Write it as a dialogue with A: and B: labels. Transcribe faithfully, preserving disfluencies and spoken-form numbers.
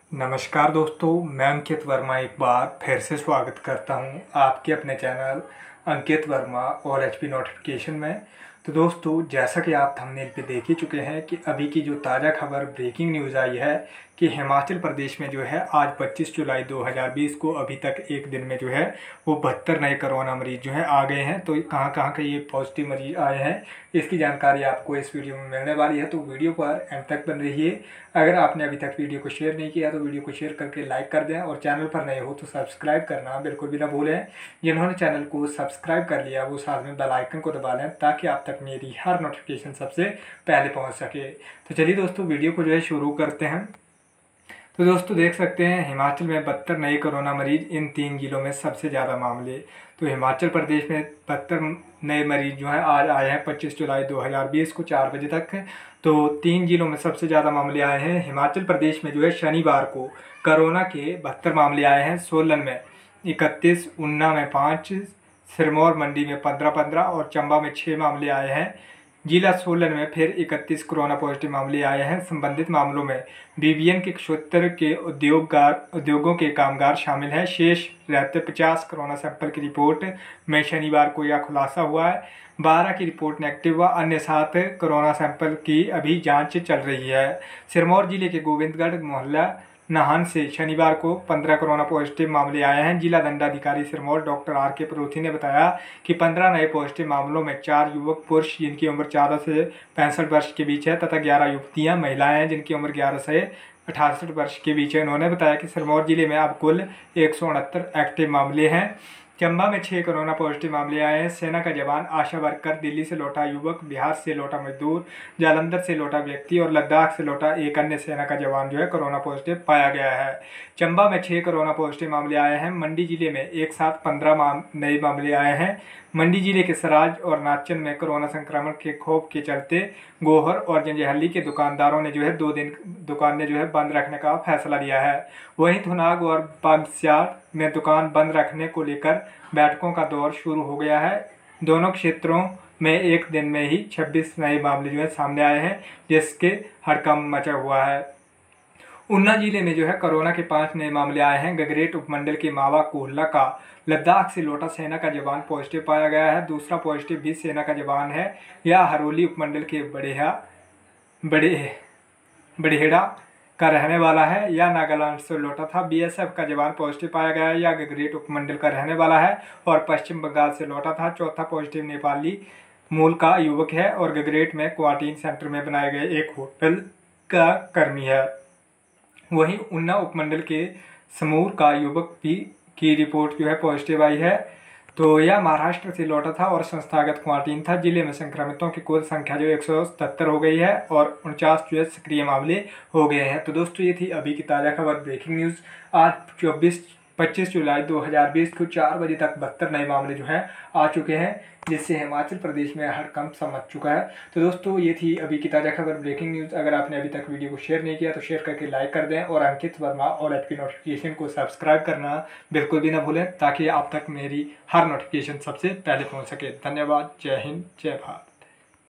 A: नमस्कार दोस्तों, मैं अंकित वर्मा एक बार फिर से स्वागत करता हूं आपके अपने चैनल अंकित वर्मा और एचपी नोटिफिकेशन में। तो दोस्तों, जैसा कि आप थंबनेल पे देख ही चुके हैं कि अभी की जो ताज़ा खबर ब्रेकिंग न्यूज़ आई है कि हिमाचल प्रदेश में जो है आज पच्चीस जुलाई दो हज़ार बीस को अभी तक एक दिन में जो है वो बहत्तर नए कोरोना मरीज जो है आ गए हैं। तो कहाँ कहाँ के ये पॉजिटिव मरीज आए हैं इसकी जानकारी आपको इस वीडियो में मिलने वाली है, तो वीडियो पर एंड तक बन रहिए। अगर आपने अभी तक वीडियो को शेयर नहीं किया तो वीडियो को शेयर करके लाइक कर दें और चैनल पर नए हो तो सब्सक्राइब करना बिल्कुल भी ना भूलें। जिन्होंने चैनल को सब्सक्राइब कर लिया वो साथ में बेल आइकन को दबा लें ताकि आप तक मेरी हर नोटिफिकेशन सबसे पहले पहुंच सके। तो चलिए दोस्तों, वीडियो को जो है शुरू करते हैं। तो दोस्तों देख सकते हैं हिमाचल में बहत्तर नए कोरोना मरीज, इन तीन जिलों में सबसे ज़्यादा मामले। तो हिमाचल प्रदेश में बहत्तर नए मरीज जो हैं आज आए हैं पच्चीस जुलाई दो हज़ार बीस को चार बजे तक। तो तीन जिलों में सबसे ज़्यादा मामले आए हैं। हिमाचल प्रदेश में जो है शनिवार को कोरोना के बहत्तर मामले आए हैं। सोलन में इकतीस, ऊना में पाँच, सिरमौर मंडी में पंद्रह पंद्रह और चंबा में छः मामले आए हैं। जिला सोलन में फिर इकतीस कोरोना पॉजिटिव मामले आए हैं। संबंधित मामलों में बीबीएन के क्षेत्र के उद्योगकार उद्योगों के कामगार शामिल हैं। शेष रहते पचास कोरोना सैंपल की रिपोर्ट में शनिवार को यह खुलासा हुआ है। बारह की रिपोर्ट नेगेटिव व अन्य सात कोरोना सैंपल की अभी जांच चल रही है। सिरमौर जिले के गोविंदगढ़ मोहल्ला नाहन से शनिवार को पंद्रह कोरोना पॉजिटिव मामले आए हैं। जिला दंडाधिकारी सिरमौर डॉक्टर आर के परूथी ने बताया कि पंद्रह नए पॉजिटिव मामलों में चार युवक पुरुष जिनकी उम्र चौदह से पैंसठ वर्ष के बीच है तथा ग्यारह युवतियां महिलाएं हैं जिनकी उम्र ग्यारह से अठासठ वर्ष के बीच है। उन्होंने बताया कि सिरमौर जिले में अब कुल एक सौ उनहत्तर एक्टिव मामले हैं। चंबा में छः कोरोना पॉजिटिव मामले आए हैं। सेना का जवान, आशा वर्कर, दिल्ली से लौटा युवक, बिहार से लौटा मजदूर, जालंधर से लौटा व्यक्ति और लद्दाख से लौटा एक अन्य सेना का जवान जो है कोरोना पॉजिटिव पाया गया है। चंबा में छः कोरोना पॉजिटिव मामले आए हैं। मंडी जिले में एक साथ पंद्रह माम, नए मामले आए हैं। मंडी जिले के सराज और नाचन में कोरोना संक्रमण के खौफ के चलते गोहर और जंजैहली के दुकानदारों ने जो है दो दिन दुकानें जो है बंद रखने का फैसला लिया है। वहीं थुनाग और बागस्यार में दुकान बंद रखने को लेकर बैठकों का दौर शुरू हो गया है। दोनों क्षेत्रों में एक दिन में ही छब्बीस नए मामले जो है सामने आए हैं जिसके हड़कंप मचा हुआ है। ऊना जिले में जो है कोरोना के पांच नए मामले आए हैं। गगरेट उपमंडल के मावा कोहला का लद्दाख से लौटा सेना का जवान पॉजिटिव पाया गया है। दूसरा पॉजिटिव भी सेना का जवान है। यह हरोली उपमंडल के बढ़िया बड़े बड़ेहड़ा का रहने वाला है। यह नागालैंड से लौटा था। बीएसएफ का जवान पॉजिटिव पाया गया है। यह गगरेट उपमंडल का रहने वाला है और पश्चिम बंगाल से लौटा था। चौथा पॉजिटिव नेपाली मूल का युवक है और गगरेट में क्वारंटीन सेंटर में बनाए गए एक होटल का कर्मी है। वहीं ऊना उपमंडल के समूर का युवक भी की रिपोर्ट जो है पॉजिटिव आई है। तो यह महाराष्ट्र से लौटा था और संस्थागत क्वारंटीन था। जिले में संक्रमितों की कुल संख्या जो एक सौ सतहत्तर हो गई है और उनचास जो है सक्रिय मामले हो गए हैं। तो दोस्तों, ये थी अभी की ताज़ा खबर ब्रेकिंग न्यूज़। आज चौबीस पच्चीस जुलाई दो हज़ार बीस को चार बजे तक बहत्तर नए मामले जो हैं आ चुके हैं जिससे हिमाचल प्रदेश में हड़कंप सा मच चुका है। तो दोस्तों, ये थी अभी की ताज़ा खबर ब्रेकिंग न्यूज़। अगर आपने अभी तक वीडियो को शेयर नहीं किया तो शेयर करके लाइक कर दें और अंकित वर्मा और एचपी नोटिफिकेशन को सब्सक्राइब करना बिल्कुल भी ना भूलें ताकि आप तक मेरी हर नोटिफिकेशन सबसे पहले पहुँच सके। धन्यवाद। जय हिंद, जय भारत।